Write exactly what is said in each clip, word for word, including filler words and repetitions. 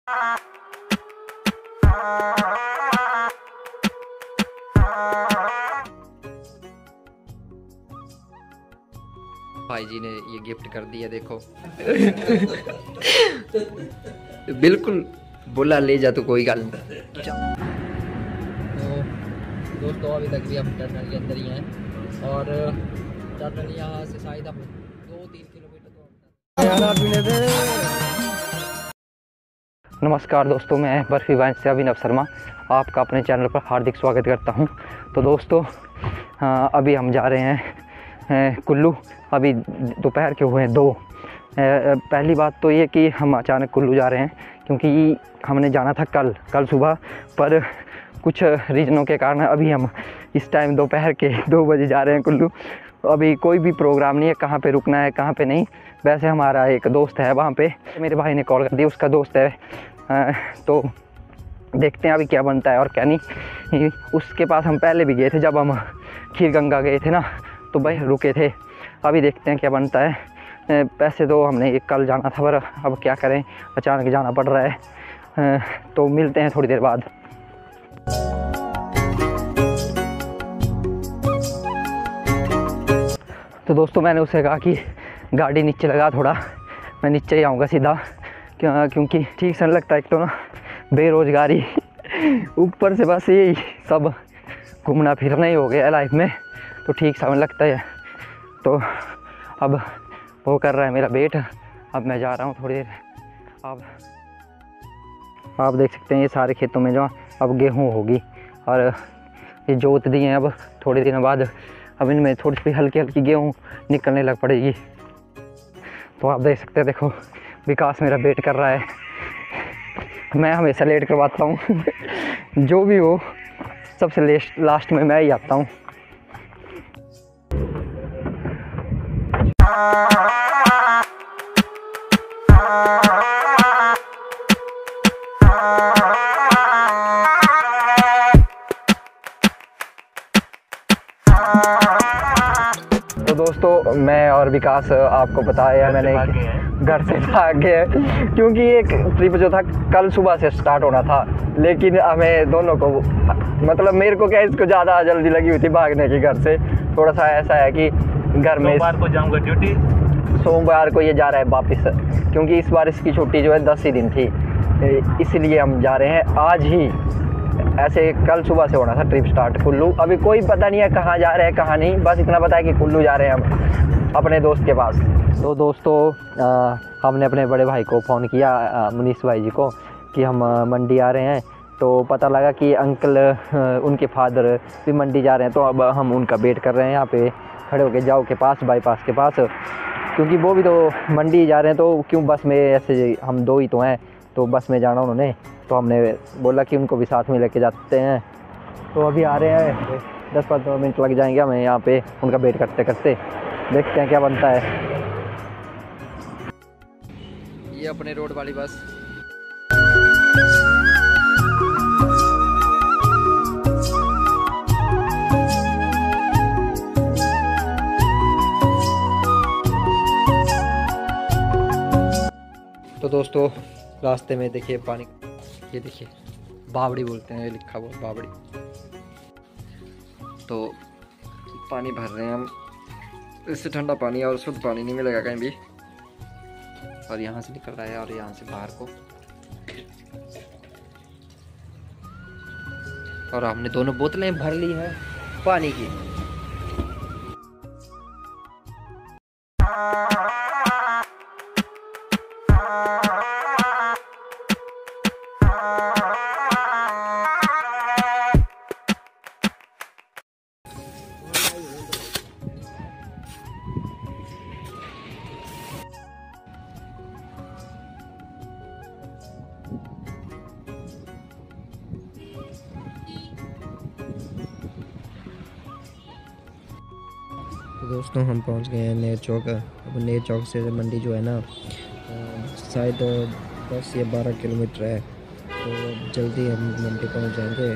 भाई जी ने ये गिफ्ट कर दिया, देखो। बिल्कुल बोला ले जा तो कोई गल नहीं। तो दोस्तों अभी तक भी हम टनल के अंदर ही हैं और टनल यहाँ से शायद हम दो तीन किलोमीटर तो। नमस्कार दोस्तों, मैं बर्फी वाइन से अभिनव शर्मा आपका अपने चैनल पर हार्दिक स्वागत करता हूं। तो दोस्तों अभी हम जा रहे हैं कुल्लू। अभी दोपहर के हुए हैं दो। पहली बात तो ये कि हम अचानक कुल्लू जा रहे हैं क्योंकि हमने जाना था कल कल सुबह, पर कुछ रीजनों के कारण अभी हम इस टाइम दोपहर के दो बजे जा रहे हैं कुल्लू। अभी कोई भी प्रोग्राम नहीं है, कहाँ पे रुकना है कहाँ पे नहीं। वैसे हमारा एक दोस्त है वहाँ पे, मेरे भाई ने कॉल कर दिया, उसका दोस्त है, तो देखते हैं अभी क्या बनता है और क्या नहीं। उसके पास हम पहले भी गए थे, जब हम खीर गंगा गए थे ना, तो भाई रुके थे। अभी देखते हैं क्या बनता है। पैसे तो हमने कल जाना था, पर अब क्या करें, अचानक जाना पड़ रहा है। तो मिलते हैं थोड़ी देर बाद। तो दोस्तों मैंने उससे कहा कि गाड़ी नीचे लगा, थोड़ा मैं नीचे ही आऊँगा सीधा, क्यों क्योंकि ठीक से नहीं लगता। एक तो ना बेरोज़गारी, ऊपर से बस यही सब घूमना फिरना ही हो गया लाइफ में, तो ठीक सा नहीं लगता है। तो अब वो कर रहा है मेरा वेट, अब मैं जा रहा हूँ थोड़ी देर। अब आप देख सकते हैं ये सारे खेतों में जो अब गेहूँ होगी और ये जोत दिए हैं। अब थोड़े दिनों बाद अब इनमें थोड़ी सी हल्की हल्की गेहूँ निकलने लग पड़ेगी। तो आप देख सकते हैं, देखो विकास मेरा वेट कर रहा है। मैं हमेशा लेट करवाता हूँ जो भी हो, सबसे लास्ट में मैं ही आता हूँ। तो दोस्तों मैं और विकास, आपको बताया मैंने, घर से भाग गए क्योंकि एक ट्रिप जो था कल सुबह से स्टार्ट होना था, लेकिन हमें दोनों को, मतलब मेरे को क्या, इसको ज़्यादा जल्दी लगी हुई थी भागने की घर से। थोड़ा सा ऐसा है कि घर में सोमवार को जाऊंगा ड्यूटी, सोमवार को ये जा रहा है वापस, क्योंकि इस बार इसकी छुट्टी जो है दस ही दिन थी, इसलिए हम जा रहे हैं आज ही। ऐसे कल सुबह से होना था ट्रिप स्टार्ट कुल्लू। अभी कोई पता नहीं है कहाँ जा रहे हैं कहाँ नहीं, बस इतना पता है कि कुल्लू जा रहे हैं हम अपने दोस्त के पास। तो दोस्तों आ, हमने अपने बड़े भाई को फ़ोन किया, मुनीस भाई जी को, कि हम मंडी आ रहे हैं। तो पता लगा कि अंकल, उनके फादर भी मंडी जा रहे हैं। तो अब हम उनका वेट कर रहे हैं यहाँ पे खड़े होके, जाओ के पास, बाईपास के पास, क्योंकि वो भी तो मंडी जा रहे हैं। तो क्यों बस में, ऐसे हम दो ही तो हैं, तो बस में जाना उन्होंने, तो हमने बोला कि उनको भी साथ में लेके जाते हैं। तो अभी आ रहे हैं, दस पंद्रह मिनट लग जाएंगे हमें यहाँ पे उनका वेट करते करते। देखते हैं क्या बनता है। ये अपने रोड वाली बस। तो दोस्तों रास्ते में देखिए पानी, ये देखिए बावड़ी बोलते हैं, ये लिखा हुआ बावड़ी। तो पानी भर रहे हैं हम, इससे ठंडा पानी और शुद्ध पानी नहीं मिलेगा कहीं भी। और यहाँ से निकल रहा है और यहाँ से बाहर को, और हमने दोनों बोतलें भर ली हैं पानी की। तो दोस्तों हम पहुंच गए हैं नेर चौक। अब नेर चौक से मंडी जो है ना, शायद दस या बारह किलोमीटर है, तो जल्दी हम मंडी पहुंच जाएंगे।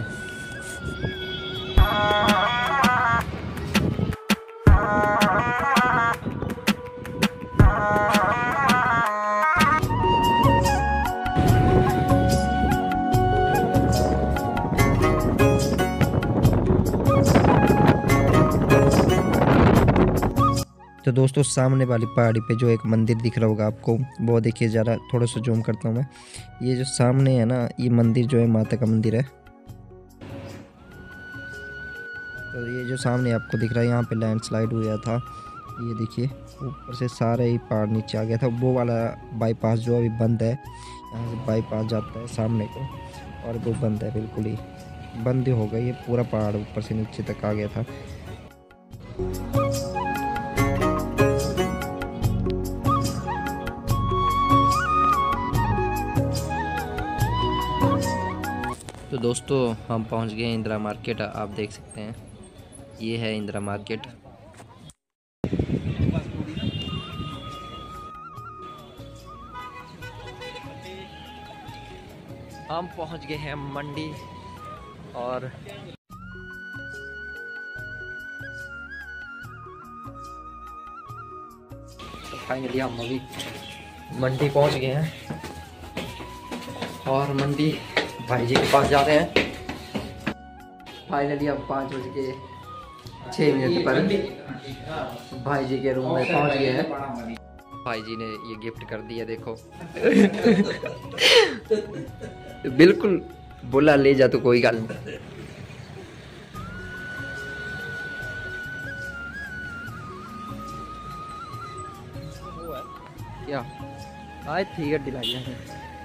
तो दोस्तों सामने वाली पहाड़ी पे जो एक मंदिर दिख रहा होगा आपको, वो देखिए ज़रा, थोड़ा सा जूम करता हूँ मैं। ये जो सामने है ना, ये मंदिर जो है माता का मंदिर है। तो ये जो सामने आपको दिख रहा है, यहाँ पे लैंडस्लाइड हुआ था। ये देखिए ऊपर से सारा ही पहाड़ नीचे आ गया था। वो वाला बाईपास जो अभी बंद है, यहाँ से बाईपास जाता है सामने को, और वो बंद है, बिल्कुल ही बंद हो गई। ये पूरा पहाड़ ऊपर से नीचे तक आ गया था। तो दोस्तों हम पहुंच गए इंदिरा मार्केट। आप देख सकते हैं ये है इंदिरा मार्केट। हम पहुंच गए हैं मंडी और तो फाइनली हम अभी मंडी पहुंच गए हैं और मंडी भाई जी के पास जा रहे हैं। फाइनली अब पाँच बज के छः मिनट पर भाई जी के रूम में पहुंच गए हैं। भाई जी ने ये गिफ्ट कर दिया, देखो बिल्कुल बोला ले जा तो कोई गल नहीं। क्या आज थी गड्डी लाई है।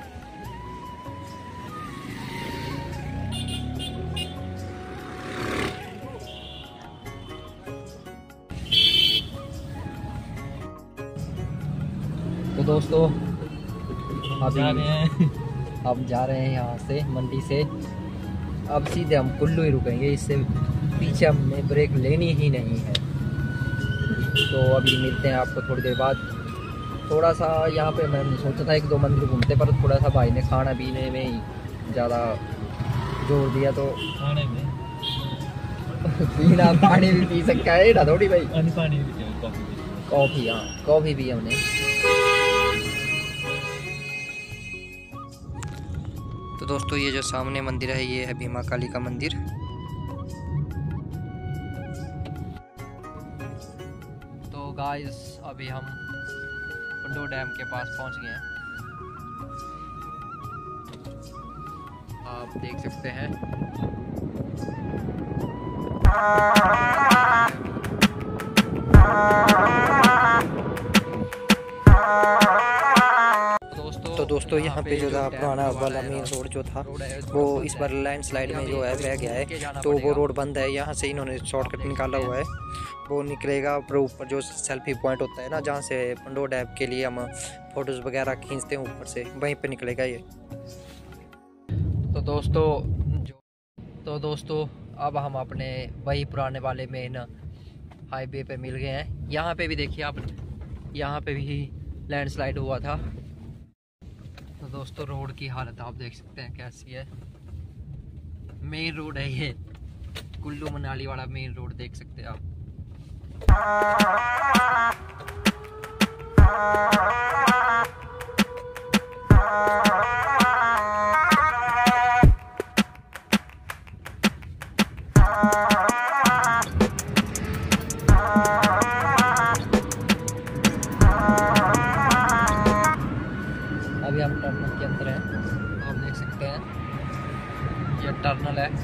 तो दोस्तों अभी हम जा रहे हैं यहाँ से मंडी से। अब सीधे हम कुल्लू ही रुकेंगे, इससे पीछे हमें ब्रेक लेनी ही नहीं है। तो अभी मिलते हैं आपको थोड़ी देर बाद। थोड़ा सा यहाँ पे मैंने सोचा था एक दो मंदिर घूमते, पर थोड़ा सा भाई ने खाना पीने में ही ज़्यादा जोर दिया। तो खाने में पीना पानी भी पी सकता है ना थोड़ी भाई, पानी भी, कॉफ़ी, हाँ कॉफ़ी भी हमने। तो दोस्तों ये जो सामने मंदिर है, ये है भीमा काली का मंदिर। तो गाइस अभी हम पंडो डैम के पास पहुंच गए हैं। आप देख सकते हैं तो दोस्तों यहाँ पे जो था पुराना वाला मेन रोड जो था, वो इस बार लैंडस्लाइड में जो है बह गया है। तो वो रोड बंद है। यहाँ से इन्होंने शॉर्टकट निकाला हुआ है, वो निकलेगा ऊपर जो सेल्फी पॉइंट होता है ना, जहाँ से पंडो डैम के लिए हम फोटोज़ वगैरह खींचते हैं, ऊपर से वहीं पे निकलेगा ये। तो दोस्तों जो तो दोस्तों अब हम अपने वही पुराने वाले मेन हाईवे पे मिल गए हैं। यहाँ पे भी देखिए आप, यहाँ पे भी लैंडस्लाइड हुआ था। तो दोस्तों रोड की हालत आप देख सकते हैं कैसी है। मेन रोड है ये, कुल्लू मनाली वाला मेन रोड देख सकते हैं आप। अभी हम टर्नल के अंदर हैं, आप देख सकते हैं ये टर्नल है।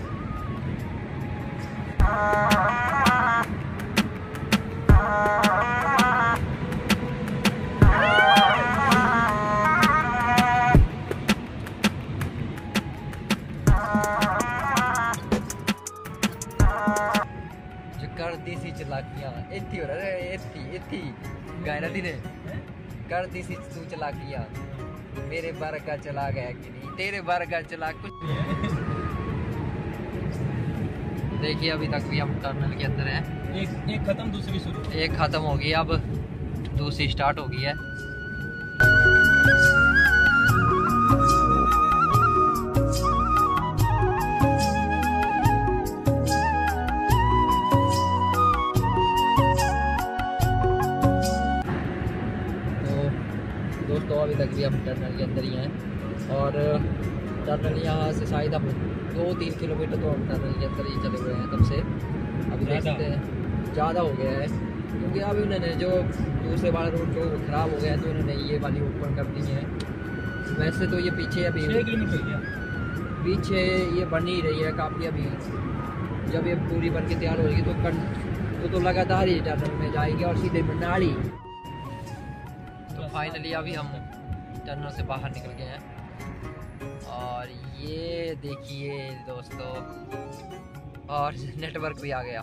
जो कर दी सी चलाकियां इतनी हो रहा है, इतनी इतनी गायना दी ने कर दी सी तू चलाकियां, मेरे बार का चला गया कि नहीं, तेरे बार का चला कुछ नहीं है। देखिए अभी तक भी हम टर्मिनल के अंदर हैं। एक एक खत्म दूसरी शुरू, एक खत्म हो गई, अब दूसरी स्टार्ट हो गई है। तो दोस्तों अभी तक भी हम टर्मिनल के अंदर ही हैं, और टर्मिनल यहाँ से शायद हम दो तीन किलोमीटर तो हम टर्मिनल के अंदर ही चले हुए हैं तब से। अभी देख सकते हैं ज़्यादा हो गया है, क्योंकि अब उन्होंने जो दूसरे वाला रोड जो ख़राब हो गया तो उन्होंने ये वाली ओपन कर दी है। वैसे तो ये पीछे अभी छः किलोमीटर हो गया, पीछे ये बन ही रही है काफ़ी। अभी जब ये पूरी बन के तैयार हो जाएगी तो कन तो, तो लगातार ही टनल में जाएगी और सीधे मनाली। तो फाइनली अभी हम टनल से बाहर निकल गए हैं और ये देखिए दोस्तों, और नेटवर्क भी आ गया।